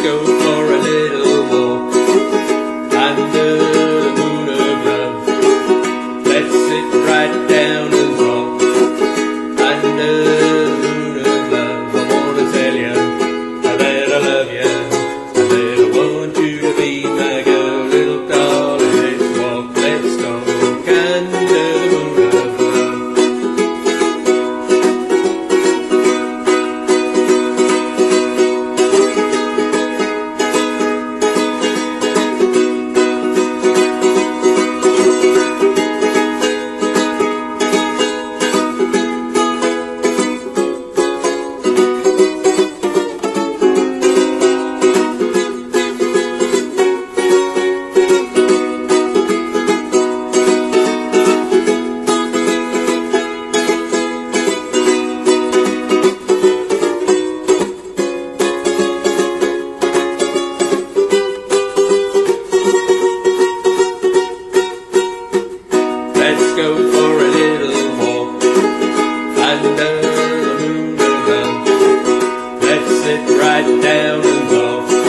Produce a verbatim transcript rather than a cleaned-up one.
go for a little walk under the moon of love. Let's sit right down and talk under the moon of love. I wanna tell you that I love you, that I want you to be my girl, little darling. Let's walk, let's talk under the moon of love. Let's go for a little walk under the moon of love. Let's sit right down and talk